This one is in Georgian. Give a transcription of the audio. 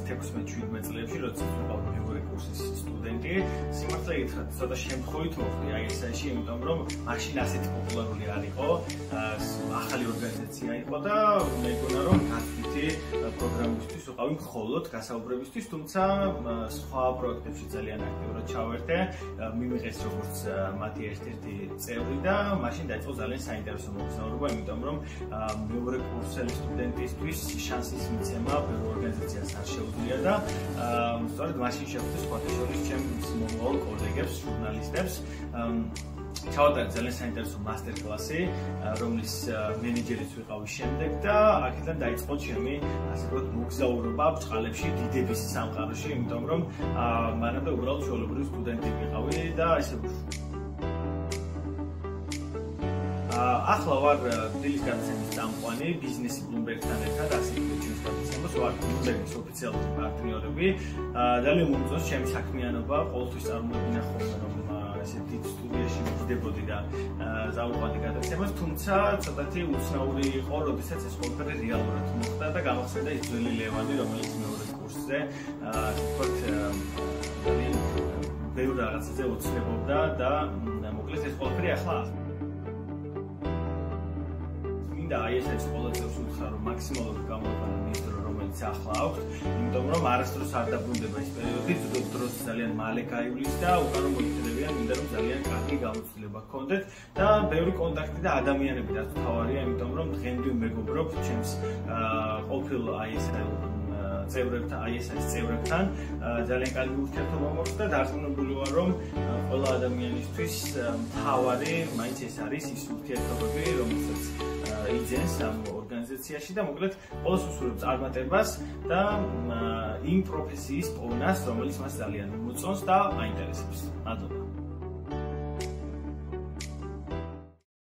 16-17 წლებში, როდესაც ვიყავ მეორე კურსის სტუდენტი, სიმართლე გითხრათ, ცოტა შემთხვევით მოხვდი ISI-ში, იმიტომ რომ მაშინ ასეთი პოპულარული არ იყო, ახალი ორგანიზაცია იყო და მეგონა რომ გასვითი პროგრამისთვის ვიყავი მხოლოდ გასაუბრებისთვის, თუმცა სხვა პროექტებში ძალიან აქტიურად ჩავერთე, მიმიღეს როგორც მათი ერთ-ერთი წევრი და მაშინ დაიწყო ძალიან საინტერესო მოგზაურობა, იმიტომ რომ მეორე კურსელი სტუდენტისთვის შანსის მიცემა ბევრ ორგანიზაციას არ შეუძლია და სწორედ მაშინ შეხვდი სხვათა შორის ჩემს მომავალ კოლეგებს, ჟურნალისტებს. ჩავატარეთ ძალიან საინტერესო მასტერ-კლასი, რომლის მენეჯერიც ვიყავი შემდეგ და აქედან დაიწყო ჩემი ასე ვთქვათ მოგზაურობა ბრწყალებში დიდების სამყაროში, იმიტომ რომ მანამდე უბრალოდ ჩვეულებრივი სტუდენტი ვიყავი და ესე ახლა ვარ დილის გადაცემის წამყვანი ბიზნესი Bloomberg-თან ერთად, ასე ვთქვათ ჩემს გადაცემას ვარ Bloomberg-ის ოფიციალური პარტნიორები. ძალიან მომწონს ჩემი საქმიანობა, ყოველთვის წარმოედგინა ხოლმე რომ ესე დიდ სტუდიაში ვიდებოდი და წავიყვანდი გადაცემას, თუმცა ცოტათი უცნაური იყო, როდესაც ეს ყველაფერი რეალურად მოხდა და გამახსენდა ის ძველი ლევანი, რომელიც მეორე კურსზე ვთქვათ ძალიან ბევრ რაღაცაზე ოცნებობდა და მოკლედ ეს ყველაფერი ახლა და ISI-ს ყველა წელს უთხრა რომ მაქსიმალურად გამოვიყენო ის დრო რომელიც ახლა აქვს, იმიტომ რომ არასდროს არ დაბრუნდება ის პერიოდი, დროს ძალიან მალე გაივლის და უკან მოიხდებიან, მინდა რომ ძალიან კარგი გამოცდილება გქონდეთ და ბევრი კონტაქტი და ადამიანები რაც თავარია, იმიტომ რომ დღემდე მეგობრობ ჩემს ყოფილ ISI-ის წევრებთან ძალიან კარგი ურთიერთობა მოხდა და დარწმუნებული ვარ რომ ყველა ადამიანისთვის მთავარი მაინც ეს არის ის ურთიერთობები, რომელსაც იძენს ამ ორგანიზაციაში და მოკლედ ყველას უსურვებ წარმატებას და იმ პროფესიის პოვნას, რომელიც მას ძალიან მოწონს და აინტერესებს. მადლობა.